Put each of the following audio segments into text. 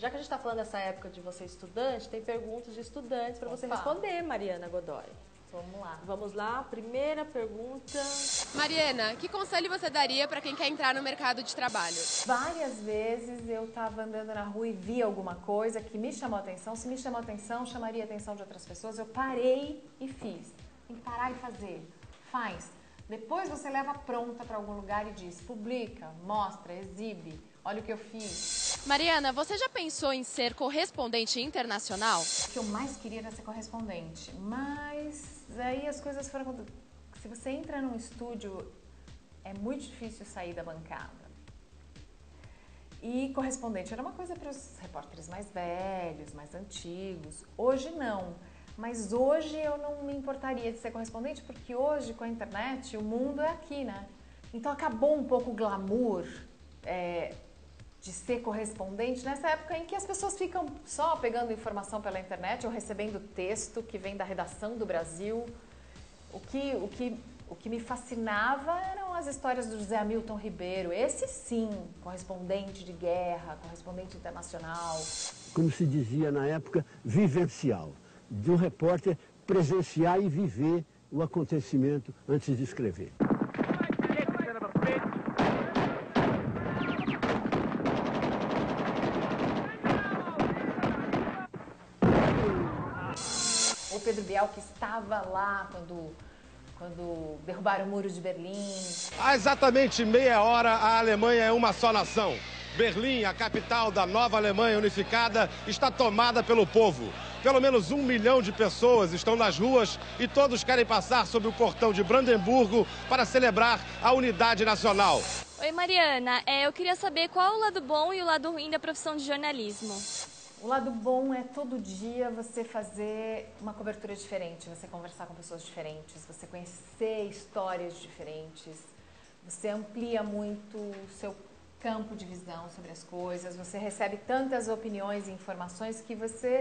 Já que a gente está falando dessa época de você estudante, tem perguntas de estudantes para você Opa. responder, Mariana Godoy. Vamos lá. Vamos lá, primeira pergunta. Mariana, que conselho você daria para quem quer entrar no mercado de trabalho? Várias vezes eu estava andando na rua e vi alguma coisa que me chamou a atenção. Se me chamou a atenção, chamaria a atenção de outras pessoas. Eu parei e fiz. Tem que parar e fazer. Faz. Depois você leva pronta para algum lugar e diz, publica, mostra, exibe. Olha o que eu fiz. Mariana, você já pensou em ser correspondente internacional? O que eu mais queria era ser correspondente, mas aí as coisas foram... Se você entra num estúdio, é muito difícil sair da bancada. E correspondente era uma coisa para os repórteres mais velhos, mais antigos. Hoje não, mas hoje eu não me importaria de ser correspondente, porque hoje com a internet o mundo é aqui, né? Então acabou um pouco o glamour de ser correspondente nessa época em que as pessoas ficam só pegando informação pela internet ou recebendo texto que vem da redação do Brasil. O que me fascinava eram as histórias do José Hamilton Ribeiro. Esse sim, correspondente de guerra, correspondente internacional. Como se dizia na época, vivencial. De um repórter presenciar e viver o acontecimento antes de escrever. O Pedro Bial, que estava lá quando derrubaram o muro de Berlim. Há exatamente meia hora, a Alemanha é uma só nação. Berlim, a capital da nova Alemanha unificada, está tomada pelo povo. Pelo menos 1 milhão de pessoas estão nas ruas e todos querem passar sob o portão de Brandemburgo para celebrar a unidade nacional. Oi, Mariana. Eu queria saber qual é o lado bom e o lado ruim da profissão de jornalismo. O lado bom é todo dia você fazer uma cobertura diferente, você conversar com pessoas diferentes, você conhecer histórias diferentes, você amplia muito o seu campo de visão sobre as coisas, você recebe tantas opiniões e informações que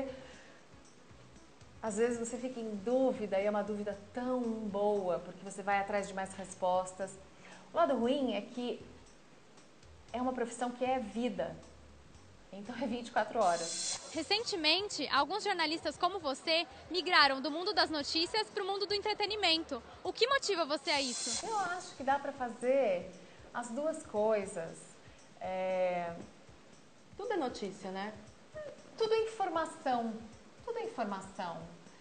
às vezes você fica em dúvida e é uma dúvida tão boa, porque você vai atrás de mais respostas. O lado ruim é que é uma profissão que é vida. Então é 24 horas. Recentemente, alguns jornalistas como você migraram do mundo das notícias para o mundo do entretenimento. O que motiva você a isso? Eu acho que dá para fazer as duas coisas. Tudo é notícia, né? Tudo é informação. Tudo é informação.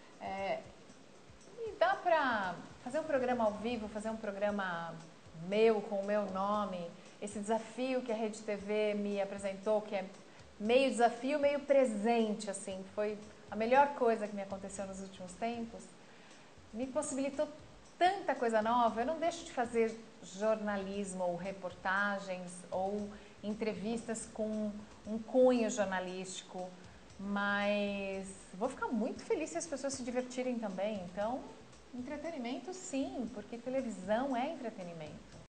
E dá para fazer um programa ao vivo, fazer um programa meu, com o meu nome. Esse desafio que a Rede TV me apresentou, que é meio desafio, meio presente, assim, foi a melhor coisa que me aconteceu nos últimos tempos. Me possibilitou tanta coisa nova. Eu não deixo de fazer jornalismo ou reportagens ou entrevistas com um cunho jornalístico, mas vou ficar muito feliz se as pessoas se divertirem também. Então, entretenimento sim, porque televisão é entretenimento.